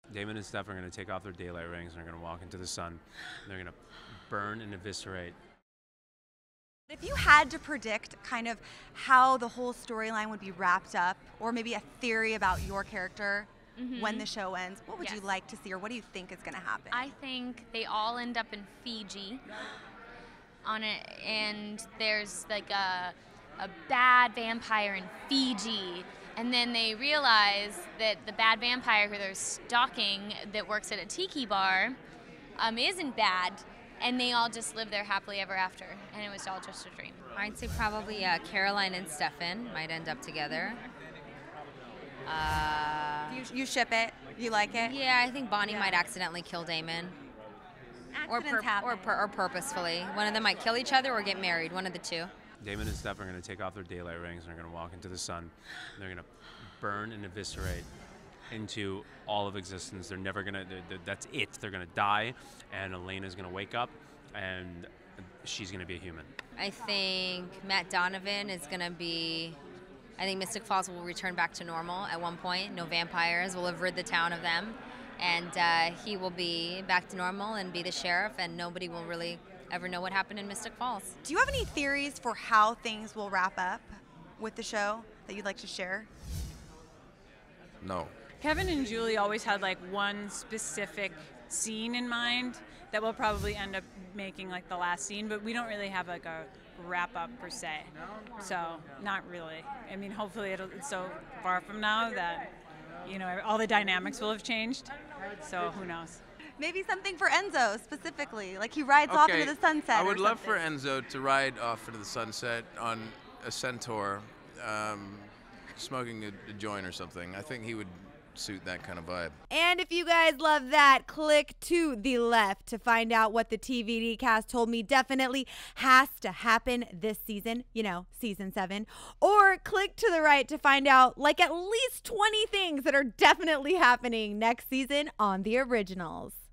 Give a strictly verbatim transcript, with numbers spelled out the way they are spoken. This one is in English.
Damon and Steph are going to take off their daylight rings and are going to walk into the sun. And they're going to burn and eviscerate. If you had to predict kind of how the whole storyline would be wrapped up, or maybe a theory about your character mm-hmm. when the show ends, what would yes. you like to see, or what do you think is going to happen? I think they all end up in Fiji on it, and there's like a, a bad vampire in Fiji, and then they realize that the bad vampire who they're stalking that works at a tiki bar um, isn't bad. And they all just live there happily ever after, and it was all just a dream. I'd say probably uh, Caroline and Stefan might end up together. Uh, you, you ship it? You like it? Yeah, I think Bonnie yeah. might accidentally kill Damon. Accidents or, happen. Or, pur or purposefully. One of them might kill each other or get married, one of the two. Damon and Steph are going to take off their daylight rings and are going to walk into the sun. And they're going to burn and eviscerate into all of existence. They're never gonna, they're, that's it. They're gonna die, and Elena's gonna wake up, and she's gonna be a human. I think Matt Donovan is gonna be, I think Mystic Falls will return back to normal at one point. No vampires, will have rid the town of them, and uh, he will be back to normal and be the sheriff, and nobody will really ever know what happened in Mystic Falls. Do you have any theories for how things will wrap up with the show that you'd like to share? No. Kevin and Julie always had like one specific scene in mind that will probably end up making like the last scene, but we don't really have like a wrap up per se. So not really. I mean, hopefully it'll, it's so far from now that, you know, all the dynamics will have changed. So who knows? Maybe something for Enzo specifically, like he rides okay. off into the sunset. I would or love something. for Enzo to ride off into the sunset on a centaur, um, smoking a, a joint or something. I think he would suit that kind of vibe. And if you guys love that, click to the left to find out what the T V D cast told me definitely has to happen this season, you know, season seven. Or click to the right to find out like at least twenty things that are definitely happening next season on the originals.